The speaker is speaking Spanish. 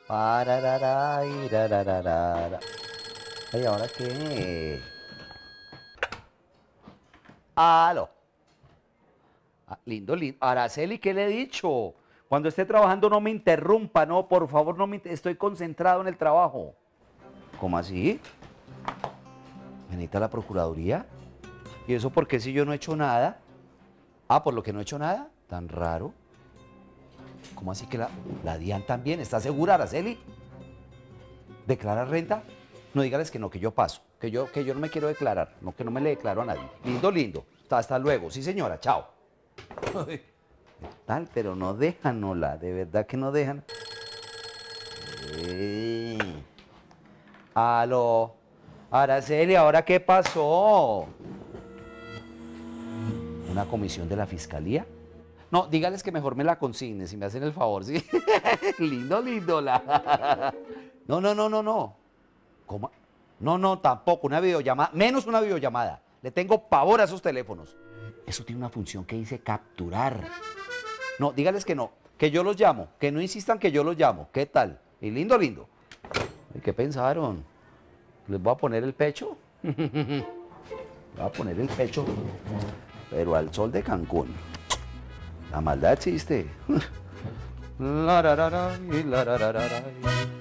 Parararay, rarararara. Ay, ¿ahora qué? Aló. Ah, lindo, lindo. Araceli, ¿qué le he dicho? Cuando esté trabajando no me interrumpa, no, por favor, no me estoy concentrado en el trabajo. ¿Cómo así? ¿Me necesita la Procuraduría? ¿Y eso por qué si yo no he hecho nada? Ah, por lo que no he hecho nada. Tan raro. ¿Cómo así que la DIAN también? ¿Está segura, Araceli? ¿Declara renta? No, dígales que no, que yo paso. Que yo no me quiero declarar. No, que no me le declaro a nadie. Lindo, lindo. Hasta luego. Sí, señora. Chao. Tal, pero no dejan, Hola. De verdad que no dejan. Eh. Aló. Araceli, ¿ahora qué pasó? ¿Una comisión de la fiscalía? No, dígales que mejor me la consigne, si me hacen el favor, ¿sí? Lindo, lindo. No, no, no, no, no. ¿Cómo? No, no, tampoco. Una videollamada, menos una videollamada. Le tengo pavor a esos teléfonos. Eso tiene una función que dice capturar. No, dígales que no, que yo los llamo, que no insistan que yo los llamo. ¿Qué tal? Y lindo, lindo. ¿Y qué pensaron? ¿Les voy a poner el pecho? Voy a poner el pecho, pero al sol de Cancún. La maldad existe. La, ra, ra, ra, y la, ra, ra, ra, ra.